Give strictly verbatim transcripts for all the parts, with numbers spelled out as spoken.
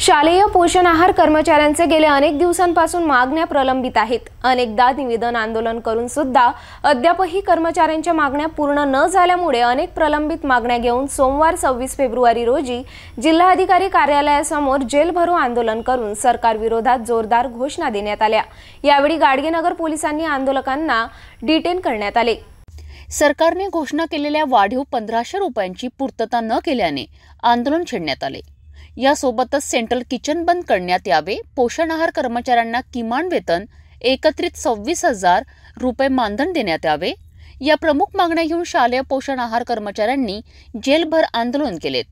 शालेय पोषण आहार कर्मचाऱ्यांचे गेले अनेक दिवसांपासून मागण्या प्रलंबित आहेत। अनेकदा निवेदन आंदोलन करून सुद्धा अद्यापही कर्मचाऱ्यांच्या मागण्या पूर्ण न झाल्यामुळे अनेक प्रलंबित मागण्या घेऊन सोमवार सव्वीस फेब्रुवारी रोजी जिल्हाधिकारी कार्यालयासमोर जेल भरो आंदोलन करून सरकार विरोधात जोरदार घोषणा देण्यात आल्या। यावेळी गाडगेनगर पोलिसांनी आंदोलकांना डिटेन करण्यात आले। सरकारने घोषणा केलेल्या वाढीव पंधराशे रुपयांची पूर्तता न केल्याने आंदोलन छेडण्यात आले। यासोबतच सेंट्रल किचन बंद करण्यात यावे, पोषण आहार कर्मचाऱ्यांना किमान वेतन एकत्रित सव्वीस हजार रुपये मानधन देण्यात यावे या प्रमुख मागण्या घेऊन शालेय पोषण आहार कर्मचाऱ्यांनी जेलभर आंदोलन केलेत।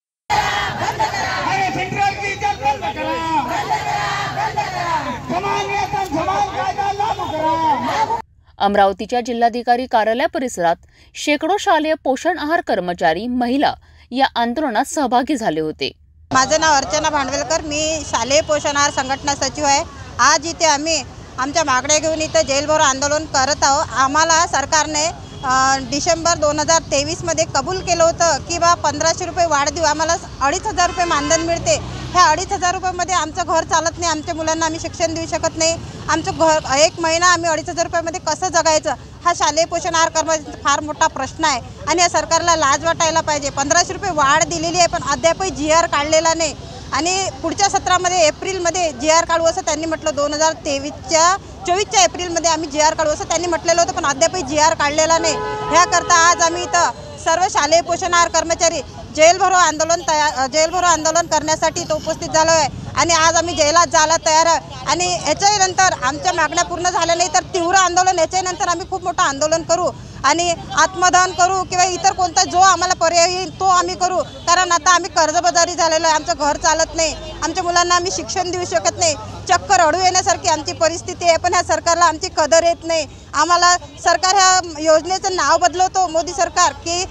अमरावतीच्या जिल्हाधिकारी कार्यालय परिसरात शेकडो शालेय पोषण आहार कर्मचारी, महिला या आंदोलनात सहभागी झाले होते। माझं नाव अर्चना भांडवेलकर, मी शालेय पोषण आहार संघटना सचिव आहे। आज इथे आम्ही आमच्या मागण्या घेऊन इथे जेलभरो आंदोलन करत आहोत। आम्हाला सरकारने डिसेंबर दोन हजार तेवीसमध्ये कबूल केलं होतं की बा पंधराशे रुपये वाढ देऊ, आम्हाला अडीच हजार रुपये मानधन मिळते। ह्या अडीच हजार रुपयामध्ये आमचं घर चालत नाही, आमच्या मुलांना आम्ही शिक्षण देऊ शकत नाही। आमचं घर एक महिना आम्ही अडीच हजार रुपयामध्ये कसं जगायचं, हा शालेय पोषण आहार कर्मचाऱ्यांचा फार मोठा प्रश्न आहे आणि या सरकारला लाज वाटायला पाहिजे। पंधराशे रुपये वाढ दिलेली आहे पण अद्यापही जी आर काढलेला नाही आणि पुढच्या सत्रामध्ये एप्रिलमध्ये जी आर काढू असं त्यांनी म्हटलं। दोन हजार तेवीसच्या चोवीसच्या एप्रिलमध्ये आम्ही जी आर काढू असं त्यांनी म्हटलेलं होतं पण अद्यापही जी आर काढलेला नाही। ह्याकरता आज आम्ही इथं सर्व शालेय पोषण आहार कर्मचारी जेल भरो आंदोलन तयार जेल भरो आंदोलन करण्यासाठी इथं उपस्थित झालो आहे आणि आज आम्ही जेलात जायला तयार आहे आणि याच्यानंतर आमच्या मागण्या पूर्ण झाल्या नाही तर तीव्र आंदोलन, याच्यानंतर आम्ही खूप मोठं आंदोलन करू आणि आत्मदहन करू किंवा इतर कोणता जो आम्हाला पर्याय येईल तो आम्ही करू। कारण आता आम्ही कर्जबाजारी झालेलो आहे, आमचं घर चालत नाही, आमच्या मुलांना आम्ही शिक्षण देऊ शकत नाही, चक्क रडू येण्यासारखी आमची परिस्थिती आहे। पण ह्या सरकारला आमची कदर येत नाही। आम्हाला सरकार ह्या योजनेचं नाव बदलवतो, मोदी सरकार, की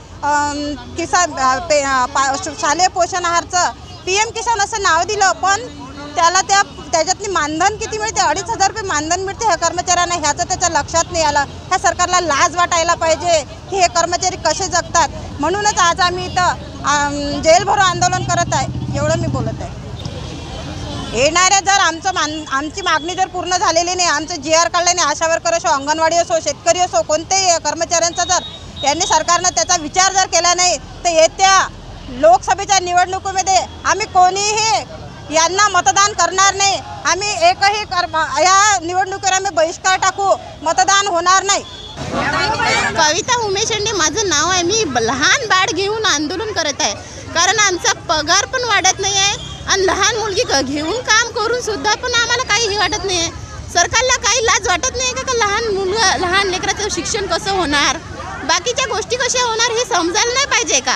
किसान शालेय पोषण आहारचं पी एम किसान असं नाव दिलं पण त्याला त्या त्याच्यातली मानधन किती मिळते, अडीच हजार रुपये मानधन मिळते ह्या कर्मचाऱ्यांना, ह्याचं त्याच्या लक्षात नाही आलं। ह्या सरकारला लाज वाटायला पाहिजे की हे कर्मचारी कसे जगतात। म्हणूनच आज आम्ही इथं जेल भरो आंदोलन करत आहे, एवढं मी बोलत आहे। येणाऱ्या जर आमचं मान आमची मागणी जर पूर्ण झालेली नाही, आमचं जी आर काढलं नाही, आशा वर्कर असो, अंगणवाडी असो, शेतकरी असो, कोणत्याही कर्मचाऱ्यांचा जर यांनी सरकारनं त्याचा विचार जर केला नाही तर येत्या लोकसभेच्या निवडणुकीमध्ये आम्ही कोणीही यांना मतदान करणार नाही। आम्ही एकही कर या निवडणुकीवर आम्ही बहिष्कार टाकू, मतदान होणार नाही। कविता उमेश शेंडे माझं नाव आहे। मी लहान बाळ घेऊन आंदोलन करत आहे कारण आमचा पगार पण वाढत नाही आहे आणि लहान मुलगी घेऊन काम करून सुद्धा पण आम्हाला काही वाटत नाही आहे। सरकारला काही लाज वाटत नाही का, का लहान मुलं लहान लेकराचं शिक्षण कसं होणार, बाकीच्या गोष्टी कशा होणार हे समजायला नाही पाहिजे का?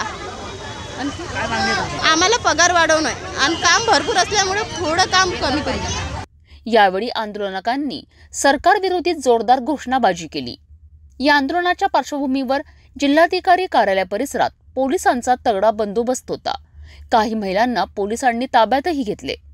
आम्हाला पगार वाढवणं आणि काम भरपूर असल्यामुळे थोडं काम कमी पाहिजे। यावेळी आंदोलकांनी सरकार विरोधी जोरदार घोषणाबाजी केली। या आंदोलनाच्या पार्श्वभूमीवर जिल्हाधिकारी कार्यालय परिसरात पोलिसांचा तगडा बंदोबस्त होता। काही महिलांना पोलिसांनी ताब्यातही घेतले।